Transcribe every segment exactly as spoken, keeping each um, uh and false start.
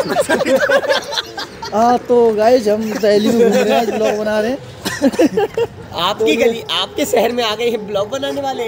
हाँ तो गाइस हम दिल्ली में घूम रहे हैं, आज ब्लॉग बना रहे हैं। आपकी गली आपके शहर में आ गए हैं ब्लॉग बनाने वाले।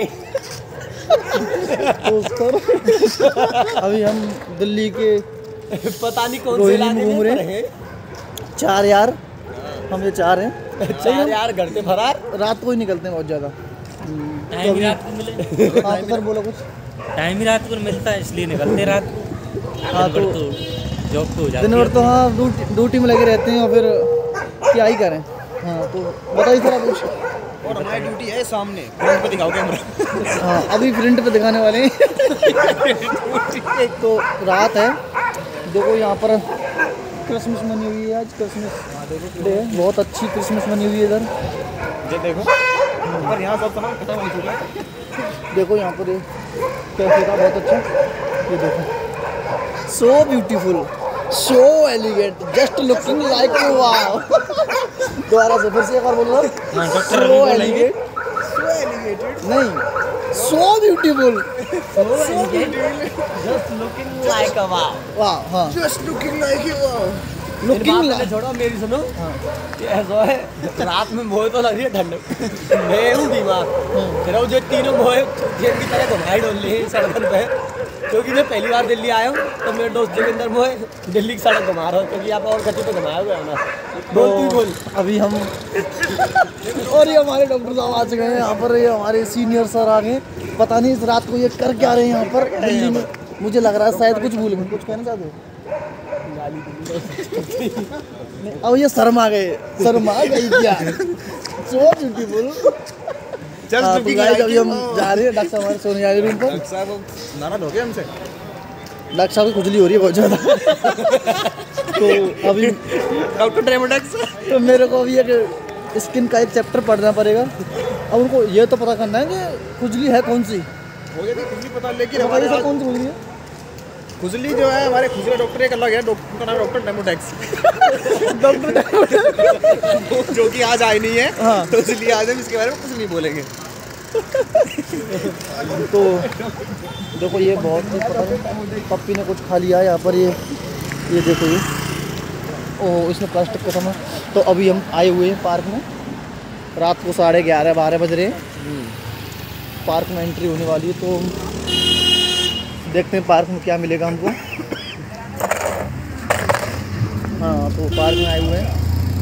तो सर अभी हम दिल्ली के पता नहीं कौन से इलाके में घूम रहे हैं। चार यार, हम ये चार हैं। चार यार घर से फरार। रात को ही निकलते हैं बहुत ज़्यादा। टाइम ही रात को मिले। हाँ तो सर बोलो कुछ। टाइम ही रात को मिलता है इसलिए निकलते हैं रात को। हाँ तो जॉब पे हो जाती है। दिन भर तो हाँ ड्यूटी में लगे रहते हैं और फिर क्या ही करें। हाँ तो बताइए सर आप कुछ। और हमारी ड्यूटी है सामने फ्रंट पे दिखाओ कैमरा। हाँ अभी फ्रंट पे दिखाने वाले हैं। एक तो रात है, देखो यहाँ पर क्रिसमस मनी हुई है, आज क्रिसमस डे है, बहुत अच्छी क्रिसमस मनी हुई है इधर। ये देखो पर यहाँ सब सामान खत्म हो चुका है। देखो यहाँ पर ये कैफे का बहुत अच्छा, ये देखो so beautiful, so elegant, just looking like wow. दोबारा से फिर से एक बार बोल रहा, सो एलिगेंट, सो एलिगेटेड नहीं so beautiful, just looking like a wow. वाह हाँ just looking like wow. Looking like छोड़ो मेरी सुनो। ये ऐसा है रात में मोह तो लग रही है ठंड, मैं हूँ बीमार। फिर वो जो तीनों मोह जेल की तरह घुमाई डोल रही है सड़क पे, क्योंकि मैं पहली बार दिल्ली आया हूँ तो मेरे दोस्त जोगिंदर मोह दिल्ली की सड़क घुमा रहा हूँ, क्योंकि यहाँ पर और कच्चे पे घुमाया हुआ है ना। बोल तू बोल। अभी हम और ये हमारे डॉक्टर साहब आ चुके हैं यहाँ पर, ये हमारे सीनियर सर आ गए। पता नहीं इस रात को ये कर क्या रहे हैं यहाँ पर दिल्ली में, मुझे लग रहा है शायद कुछ भूल गए। कुछ कहना चाहते हो? अब ये शर्मा गए, शर्मा गई क्या? So beautiful. हाँ, तो गाइस अभी हम जा रहे हैं डॉक्टर साहब हमारे सोने वाले रूम पर। डॉक्टर साहब नाराज हो गए हमसे। डॉक्टर साहब की खुजली हो रही है बहुत ज़्यादा। तो अभी डॉक्टर ड्रेमोडेक्स तो मेरे को अभी एक स्किन का एक चैप्टर पढ़ना पड़ेगा। अब उनको ये तो पता करना है कि खुजली है कौन सी। हो गई थी खुजली पता, लेकिन तो हमारे सर कौन सी खुजली है? खुजली जो है हमारे खुजली डॉक्टर एक अलग है, डॉक्टर उनका नाम डॉक्टर डेमोडेक्स। डॉक्टर जो कि आज आए नहीं है। हाँ। तो इसलिए आज हम इसके बारे में कुछ नहीं बोलेंगे। तो देखो ये बहुत ही पता नहीं पप्पी ने कुछ खा लिया है यहाँ पर। ये ये देखो ये ओह इसमें प्लास्टिक का सामान। तो अभी हम आए हुए हैं पार्क में, रात को साढ़े ग्यारह बारह बज रहे हैं। पार्क में एंट्री होने वाली है, तो देखते हैं पार्क में क्या मिलेगा हमको। हाँ तो पार्क में आए हुए हैं।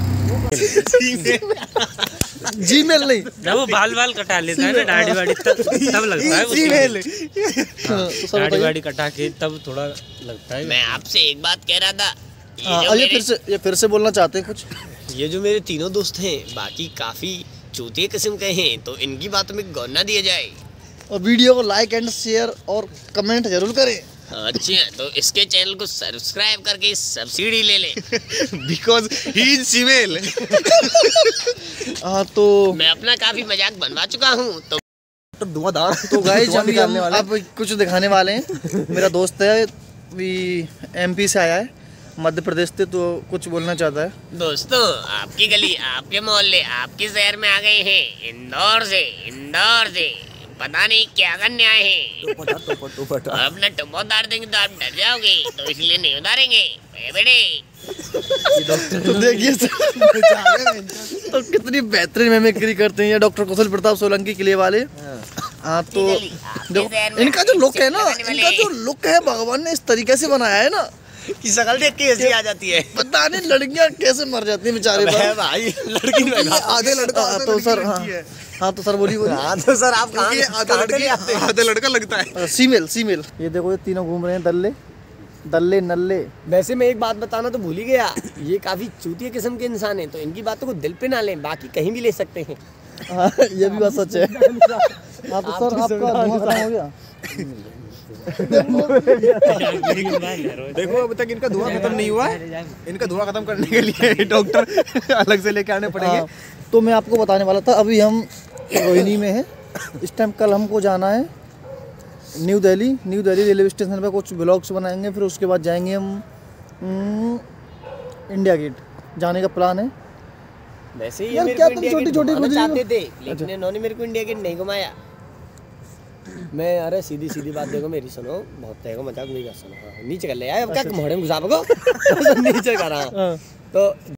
जी मेल नहीं, जब वो बाल बाल कटा लेता है ना दाढ़ी वाड़ी तब तब लगता है जी मेल। दाढ़ी वाड़ी कटा के तब थोड़ा लगता है। मैं आपसे एक बात कह रहा था। ये हाँ जो ये मेरे- फिर से ये फिर से बोलना चाहते हैं कुछ। ये जो मेरे तीनों दोस्त हैं बाकी काफी चूतिया किस्म के हैं, तो इनकी बातों में गौर ना दिया जाए। और वीडियो को लाइक एंड शेयर और कमेंट जरूर करें। अच्छा तो इसके चैनल को सब्सक्राइब करके सब्सिडी ले ले। Because he is female. हाँ तो मैं अपना काफी मजाक बनवा चुका हूँ। तो धुआंधार। तो गाइस अभी हम अब कुछ दिखाने वाले हैं। मेरा दोस्त है भी एमपी से आया है, मध्य प्रदेश से, तो कुछ बोलना चाहता है। दोस्तों आपकी गली आपके मोहल्ले आपके शहर में आ गए हैं, इंदौर से इंदौर से पता नहीं क्या करने आए हैं। अपना टुप्पा उतार देंगे तो आप डर जाओगे, तो इसलिए नहीं उतारेंगे बेटे। तो देखिए तो कितनी बेहतरीन मिमिक्री करते हैं ये डॉक्टर कौशल प्रताप सोलंकी किले वाले। हाँ तो देखो इनका जो लुक है ना, इनका जो लुक है भगवान ने इस तरीके से बनाया है ना की शकल देख के ऐसी आ जाती है। पता नहीं लड़कियां कैसे मर जाती हैं बेचारे पर। भाई लड़की में आधे लड़का हाँ, तो सर हाँ हाँ तो सर बोलिए बोलिए। हाँ तो सर आप कहाँ आधे लड़की आधे लड़का लगता है। सीमेल सीमेल ये देखो ये तीनों घूम रहे हैं दल्ले दल्ले नल्ले। वैसे मैं एक बात बताना तो भूल ही गया, ये काफी चूतिया किस्म के इंसान हैं, तो इनकी बातों को दिल पे ना लें, बाकी कहीं भी ले सकते हैं। हाँ ये भी बात सच है। हाँ तो सर आपका धुआं खत्म हो गया। देखो अभी तक इनका धुआं खत्म नहीं हुआ है। इनका धुआं खत्म करने के लिए डॉक्टर अलग से लेके आने पड़ेंगे। हाँ, तो मैं आपको बताने वाला था, अभी हम रोहिणी में हैं इस टाइम। कल हमको जाना है new Delhi. New Delhi railway station पे कुछ ब्लॉग्स बनाएंगे, फिर उसके बाद जाएंगे हम इंडिया गेट जाने का प्लान है। वैसे ये यार मेरे क्या को तुम इंडिया छोटी गेट छोटी घुमाना खुजली चाहते थे, अच्छा। लेकिन इन्होंने मेरे को इंडिया गेट नहीं घुमाया। मैं अरे सीधी सीधी बात देखो मेरी सुनो, बहुत तेरे को मजाक नहीं कर सुनो। हाँ, नीचे कर ले यार, अब क्या मोहरे में घुसा को नीचे कर रहा तो